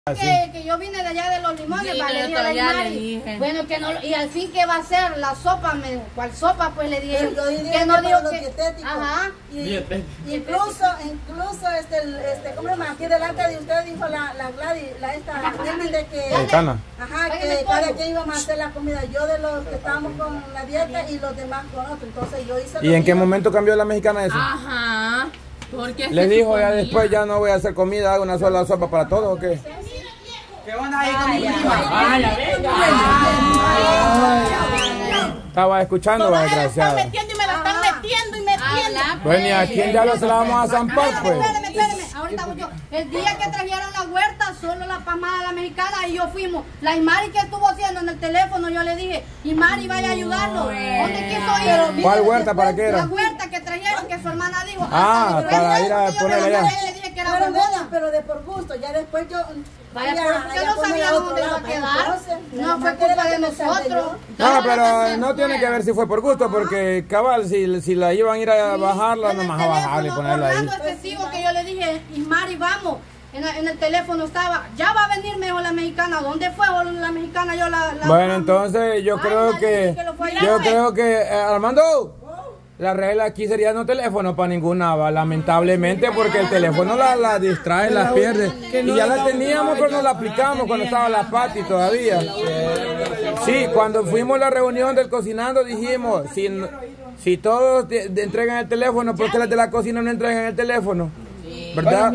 Que yo vine de allá de los limones, sí, para le dije a la Mari, bueno, que no, y al fin que va a ser la sopa, me dijo, ¿cuál sopa? Pues le dije, que no digo que, ajá, incluso, ¿cómo se llama? Aquí delante de usted dijo la Gladys, de que, ajá, que cada quien íbamos a hacer la comida, yo de los que estábamos con la dieta y los demás con otro, entonces yo hice. ¿Y en qué momento cambió la mexicana eso? Ajá. Le dijo ya después, ya no voy a hacer comida, hago una sola sopa para todos, ¿o qué? ¿Qué onda ahí con mi Estaba escuchando, va, desgraciado. Me están metiendo y me la están metiendo y metiendo. Bueno, ¿y a quién ya se la vamos a zampar, pues? Espérame, ahorita voy yo. El día que trajeron la huerta, solo la pasmada de la mexicana y yo fuimos. La Imari que estuvo haciendo en el teléfono, yo le dije, Imari, vaya a ayudarlo. ¿Dónde quiso ir? ¿Cuál huerta? ¿Para qué era? La huerta que trajeron, que su hermana dijo. Para ir a ponerla allá. Le dije que era huevona. Pero de por gusto, ya después yo... Vaya, porque no sabíamos dónde iba a quedar. No fue culpa de nosotros. No, pero no tiene que ver si fue por gusto, porque cabal, si la iban a ir a bajarla, nomás a bajarla y ponerla ahí. Orlando es testigo que yo le dije, Ismari, vamos. En el teléfono estaba, ya va a venir mejor la mexicana. ¿Dónde fue la mexicana? Yo la bueno, entonces yo creo que Armando, la regla aquí sería no teléfono para ninguna, lamentablemente, porque el teléfono la distrae, la pierde. Y ya la teníamos, pero no la aplicamos cuando estaba la Pati todavía. Sí, cuando fuimos a la reunión del cocinando dijimos, si todos entregan el teléfono, ¿por qué las de la cocina no entregan el teléfono? ¿Verdad?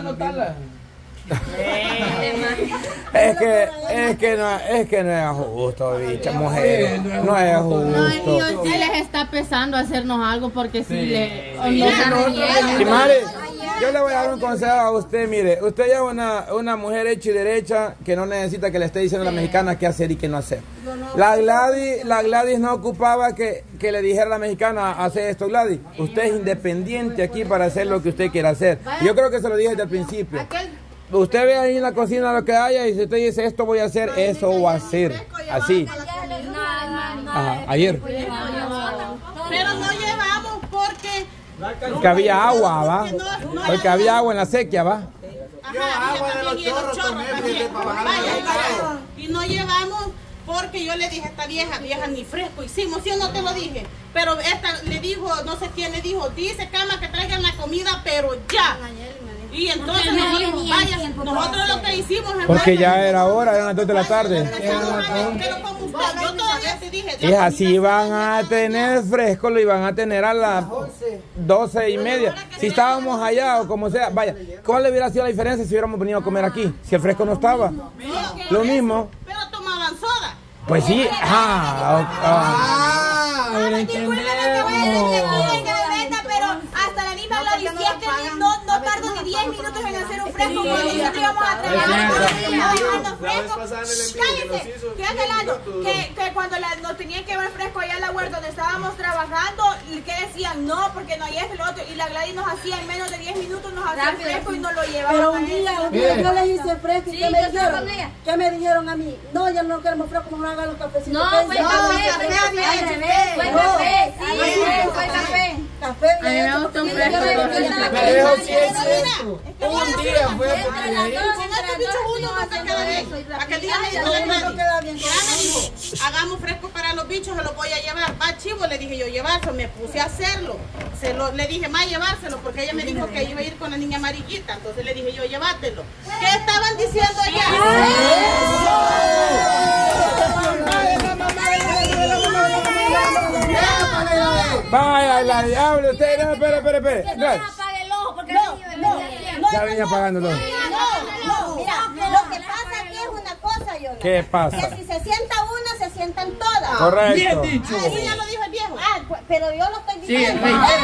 Es que no es justo, bicha, mujer. No es justo. Dios sí les está pesando hacernos algo porque si le... Y Mari, yo le voy a dar un consejo a usted, mire, usted ya es una mujer hecha y derecha que no necesita que le esté diciendo a la mexicana qué hacer y qué no hacer. La Gladys no ocupaba que le dijera a la mexicana, hace esto, Gladys. Usted es independiente aquí para hacer lo que usted quiera hacer. Yo creo que se lo dije desde el principio. Usted ve ahí en la cocina lo que haya y si usted dice esto voy a hacer, eso voy a hacer. Así. Ajá, ayer. Pero no llevamos porque había agua, ¿va? Porque había agua en la sequía, ¿va? Y no llevamos porque yo le dije a esta vieja ni fresco hicimos, ¿sí o no te lo dije? Pero esta le dijo, no sé quién le dijo, dice Cama que traigan la comida, pero ya. Y entonces nosotros lo que hicimos... Porque ya era hora, eran las 2 de la tarde. Yo todavía te dije... Y así iban a tener fresco, lo iban a tener a las 12:30. Si estábamos allá o como sea, vaya, ¿cuál le hubiera sido la diferencia si hubiéramos venido a comer aquí? Si el fresco no estaba. Lo mismo. Pero tomaban soda. Pues sí, ahora entendemos. Pero hasta la misma Gladys decía que no tardo ni 10 minutos en hacer un fresco cuando nosotros íbamos a trabajar fresco. Cállese, que es helado. Que cuando nos tenían que llevar fresco allá a la huerta donde estábamos trabajando, que decían no, porque no hay esto y lo otro. Y la Gladys nos hacía en menos de 10 minutos, nos hacía el fresco y nos lo llevaban. Pero un día yo le hice fresco y ¿qué me dijeron? ¿Qué me dijeron a mí? No, ya no queremos fresco, no hagan los cafecitos. No, fue café. Café. A mí me gusta un fresco. Pero sí es cierto. Un día fue porque le dije. Aquel día me dijo, hagamos fresco para los bichos, se los voy a llevar. Va, chivo, le dije yo, llevárselo, me puse a hacerlo. Le dije, más llevárselo, porque ella me dijo que iba a ir con la niña amarillita. Entonces le dije yo, llévatelo. ¿Qué estaban diciendo allá? Vaya, la diablo, usted, no, espere. Apague el ojo porque Ya venía apagándolo. No, mira, lo que pasa aquí es una cosa, Yola. ¿Qué pasa? Que si se sienta una, se sientan todas. Correcto. Bien dicho. Así ya lo dijo el viejo. Pero yo lo estoy diciendo.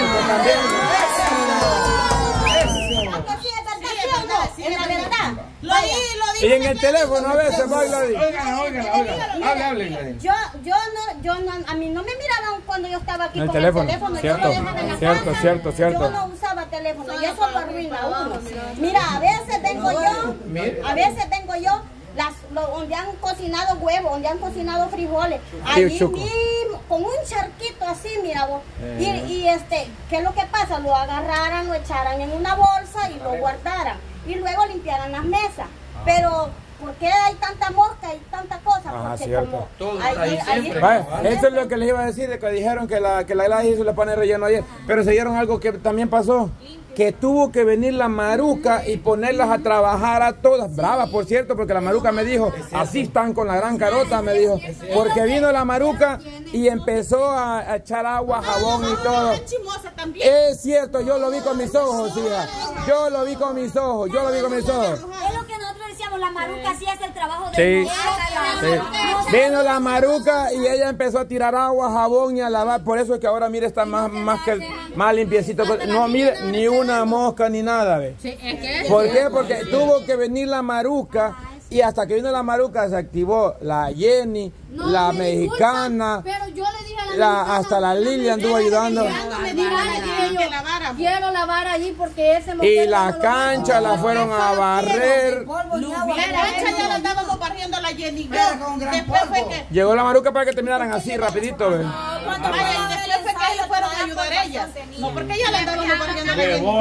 Es la verdad. Lo dije. Y en el teléfono a veces va Gladys. Óigala. Hable, Gladys. Yo no, a mí no me miraban cuando yo estaba aquí En el con teléfono. el teléfono. Cierto, Yo lo dejan en la cierto, casa. cierto. Yo no usaba teléfono y eso lo arruina a uno. Mira, a veces vengo yo, donde han cocinado huevos, donde han cocinado frijoles, allí mismo, con un charquito así, mira vos. Y ¿qué es lo que pasa? Lo agarraran, lo echaran en una bolsa y lo guardaran. Y luego limpiaran las mesas. pero ¿por qué hay tanta mosca y tanta cosa? Porque cierto. Todo ahí siempre. Eso es lo que les iba a decir, de que dijeron que la Gladys hizo la pane relleno ayer, pero se dieron algo que también pasó, que tuvo que venir la maruca y ponerlas a trabajar a todas, bravas por cierto, porque la maruca me dijo, así están con la gran carota, me dijo, porque vino la maruca y empezó a echar agua, jabón y todo. Es cierto, yo lo vi con mis ojos, hija, yo lo vi con mis ojos. Es lo que nosotros decíamos, la maruca sí hace el trabajo de Vino la maruca y ella empezó a tirar agua, jabón y a lavar, por eso es que ahora mire está más limpiecito. No, mire, ni una mosca ni nada, ¿ve? ¿Por qué? Porque tuvo que venir la maruca y hasta que vino la maruca se activó la Jenny, la mexicana, pero yo le dije a la hasta la Lili anduvo ayudando. Quiero lavar allí porque ese y la cancha la fueron a barrer. La cancha ya la estábamos barriendo la Jenny. Después fue que llegó la maruca para que terminaran así rapidito, ¿ve? y después fue que ellos fueron a ayudar a ellas. No, porque ya la estábamos barriendo la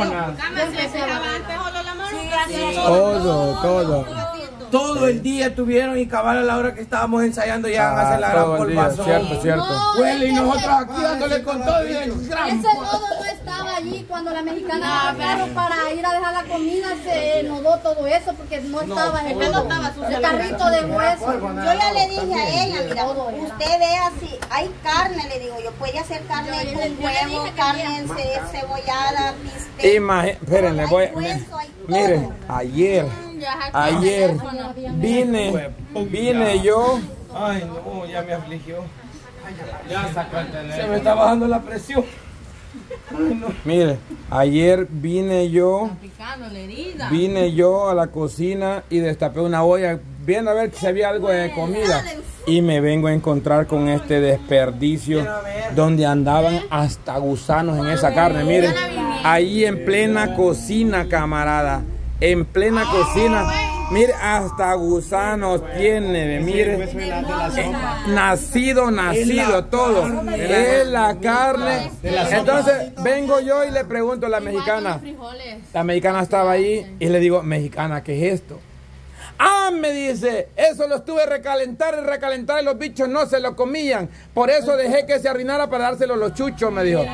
Jenny. Todo. Todo el día tuvieron y cabal a la hora que estábamos ensayando ya a hacer la gran polvazón. Cierto. Huele y nosotros aquí dándole con todo. Ese lodo no estaba allí cuando la mexicana agarró para ir a dejar la comida, se nodó todo eso porque no estaba el carrito de hueso. Yo ya le dije a ella, mira, usted vea si hay carne, le digo yo, puede hacer carne con huevo, carne cebollada, bistec. Espérenle, mire, ayer vine yo. Ay, no, ya me afligió. Se me está bajando la presión. Ay, no. Mire, ayer vine yo a la cocina y destapé una olla viendo a ver si había algo de comida y me vengo a encontrar con este desperdicio donde andaban hasta gusanos en esa carne. Mire, ahí en plena cocina, camarada, en plena cocina. Mire, hasta gusanos tiene, mire, nacido todo, es la carne. Entonces vengo yo y le pregunto a la mexicana estaba ahí y le digo, mexicana, ¿qué es esto? Ah, me dice, eso lo estuve recalentar y los bichos no se lo comían, por eso dejé que se arruinara para dárselo a los chuchos, me dijo.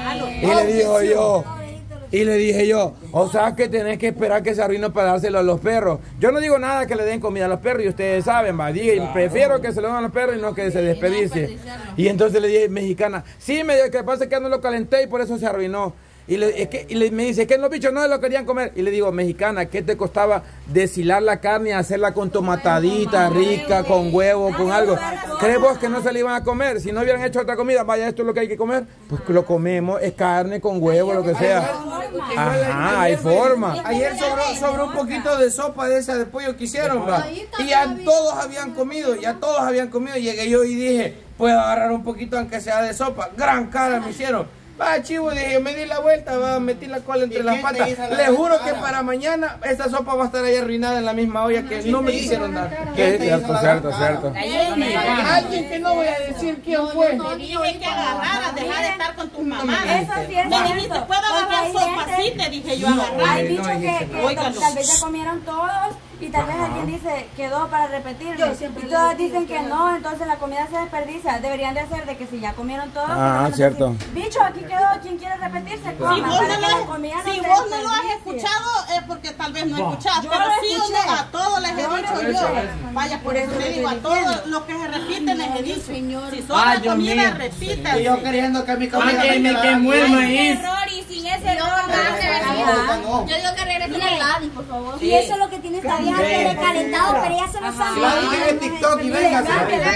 Y le dije yo, o sea que tenés que esperar que se arruine para dárselo a los perros. Yo no digo nada que le den comida a los perros y ustedes saben, va. Dije, prefiero que se lo den a los perros y no que se desperdicie. Y entonces le dije, mexicana, sí, me dijo, que pasa es que no lo calenté y por eso se arruinó. Y me dice, que los bichos no lo querían comer. Y le digo, mexicana, ¿qué te costaba deshilar la carne y hacerla con tomatadita, rica, con huevo, con algo? ¿Crees vos que no se le iban a comer? Si no hubieran hecho otra comida, vaya, esto es lo que hay que comer, pues lo comemos, es carne con huevo, lo que sea. Ajá, hay forma. Ayer sobró un poquito de sopa de esa de pollo que hicieron, ¿va? Y ya todos habían comido, Llegué yo y dije, puedo agarrar un poquito aunque sea de sopa. Gran cara me hicieron. Va, chivo, dije, me di la vuelta, metí la cola entre las patas. Le juro que para mañana esta sopa va a estar ahí arruinada en la misma olla que no me quisieron dar. Cierto. Alguien que no voy a decir quién fue. Te dije que agarraras, dejar de estar con tus mamás. Eso sí es me dijiste, ¿puedo agarrar sopa? Sí, te dije yo agarrar. Hay dicho que tal vez ya comieron todos y tal vez alguien dice, quedó para repetirlo. Y todos dicen que no, entonces la comida se desperdicia. Deberían de hacer de que si ya comieron todos. Cierto. Bicho, aquí quedó, quien quiere repetirse, coma. Si vos no lo has escuchado es porque tal vez no escuchás, pero sí a todos les he dicho yo. Vaya, por eso le digo, a todos los que se repiten les he dicho. Si son la comida, repiten. Y yo queriendo que mi comida y sin ese error yo digo que regrese la Gladys, por favor. Y eso es lo que tiene esta vieja que recalentado, pero ella se lo sabe. La en TikTok y véngase.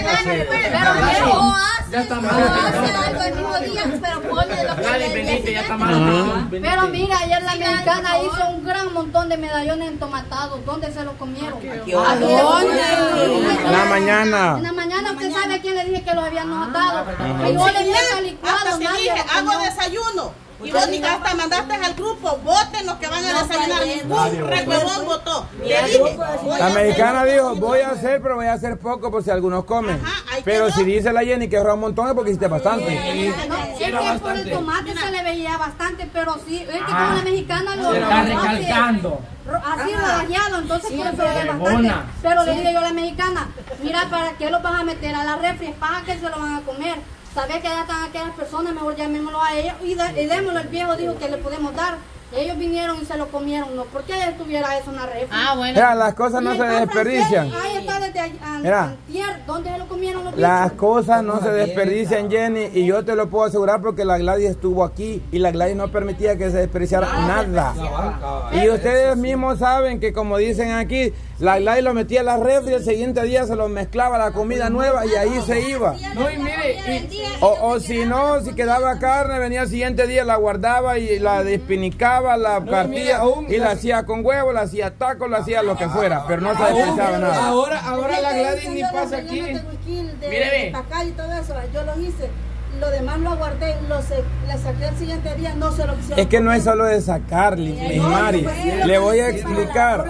Ya está mal. Algo el mismo día, pero pone de lo que ya está mal. Pero mira, ayer la mexicana hizo un gran montón de medallones entomatados. ¿Dónde se los comieron? ¿A dónde? En la mañana. En la mañana, ¿usted sabe a quién le dije que los habían notado? Frijoles bien licuados. Hasta te dije, hago desayuno. Y vos ni hasta mandaste al grupo, voten los que van a desayunar. Ningún recuerdón votó. Le dije, la mexicana dijo, voy a hacer, pero voy a hacer poco por si algunos comen. Ajá, hay Pero si dice la Jenny que ahorra un montón es porque hiciste bastante. No, es que por el tomate se le veía bastante, pero sí, es que con la mexicana lo está recalcando. Así rodajeado, entonces por eso le ve bastante. Pero le dije yo a la mexicana, mira, ¿para qué lo vas a meter a la refri? Es para que se lo van a comer. Sabes que allá están aquellas personas, mejor llamémoslo a ellos y démoslo. El viejo dijo que le podemos dar. Ellos vinieron y se lo comieron, ¿no? ¿Por qué estuviera eso en la refri? Bueno. Mira, las cosas no se desperdician. Ahí está desde antier, ¿dónde se lo comieron los bichos? Las cosas no se desperdician, Jenny, y yo te lo puedo asegurar porque la Gladys estuvo aquí y la Gladys no permitía que se desperdiciara nada. Y ustedes mismos saben que, como dicen aquí, la Gladys lo metía a la refri, el siguiente día se lo mezclaba la comida nueva y ahí se iba. No, y mire, O si no, si quedaba carne, venía el siguiente día, la guardaba y la despinicaba, la partía y la hacía con huevo, la hacía tacos, la hacía lo que fuera, pero no se desperdiciaba nada. Ahora la Gladys ni pasa aquí. Mire, y todo eso, yo lo hice. Lo demás lo aguardé, le saqué el siguiente día, no se lo quisieron. Es que no es solo de sacar, Miss Mari. Le voy a explicar.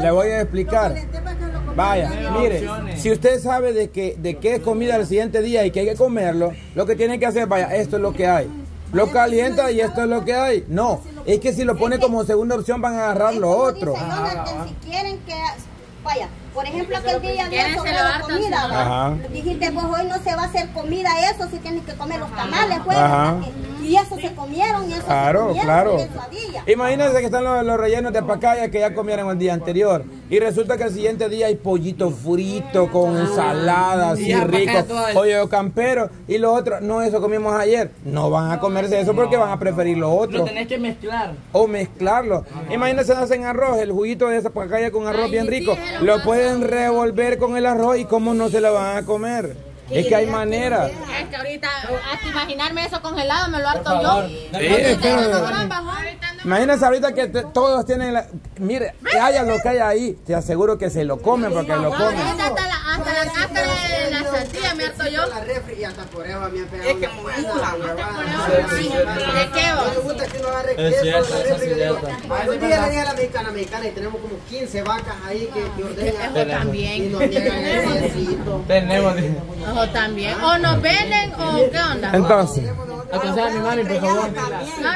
Vaya, mire, si usted sabe de qué es comida el siguiente día y que hay que comerlo, lo que tiene que hacer, vaya, esto es lo que hay. Lo calienta y esto es lo que hay. No, es que si lo pone como segunda opción van a agarrar lo otro. Si quieren que... Vaya, por ejemplo, aquel día había sobrado comida, ¿verdad? Dijiste, vos hoy no se va a hacer comida eso, si tienes que comer los tamales, pues, y eso se comieron, y eso claro, se comieron, Imagínense que están los rellenos de pacaya que ya comieron el día anterior, y resulta que el siguiente día hay pollito frito con ensalada, así rico, pollo campero, y lo otro, no, eso comimos ayer. No van a comerse eso porque van a preferir lo otro. Lo tenés que mezclar. O mezclarlo. Imagínense, hacen arroz, el juguito de esa pacaya con arroz bien rico. Lo pueden revolver con el arroz y cómo no se lo van a comer. Es que hay manera. Es que ahorita, hasta imaginarme eso congelado, me lo harto yo. Imagínense ahorita que todos tienen mire, haya lo que haya ahí, te aseguro que se lo comen porque lo comen. Hasta la cáscara de la salsilla me harto yo. La refri y hasta por eso me han pegado. Es que muy dura, ¿de qué va? No me gusta que uno agarre queso. Un día le dije a la mexicana y tenemos como 15 vacas ahí que ordenan. Eso también. Y nos niegan el quesito. Tenemos. Ojo también. O nos venden o qué onda. Entonces. Aconseja a mi mami, por favor.